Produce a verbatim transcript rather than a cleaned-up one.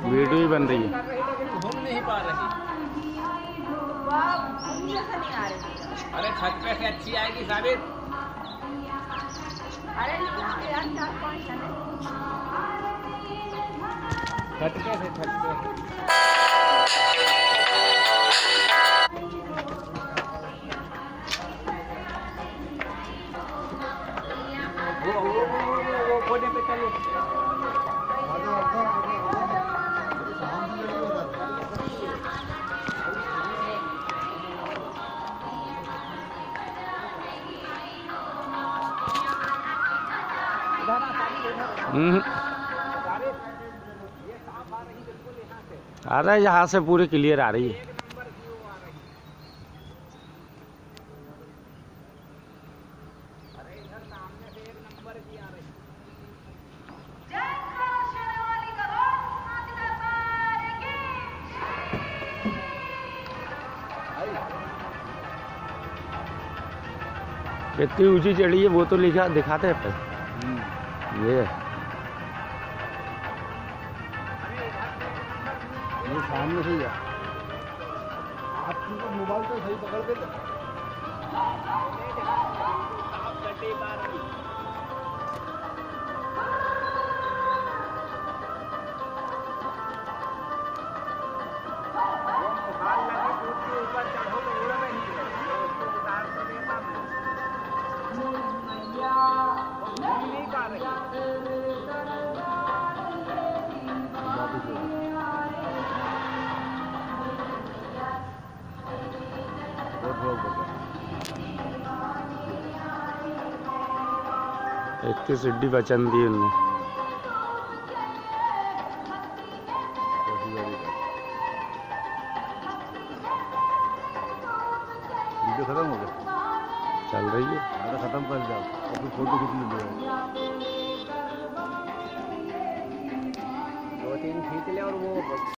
Video ही बन रही है। घूम नहीं पा रही। अरे छत पे से अच्छी आएगी साबित। अरे छत पे से छत पे वो वो वो वो कोने पे चलो। हम्म आ रहा है, यहाँ से पूरी क्लियर आ रही है। कितनी ऊंची चढ़ी है वो तो लिखा दिखाते हैं पर ये ये सामने से ही है। आप मोबाइल तो सही पकड़ के इतनी सिड्डी बचन दी उनने। वीडियो खत्म हो गया, चल रही है। अरे खत्म कर जाओ, अपनी फोटो खींच लीजिए। दो तीन खींच ले और वो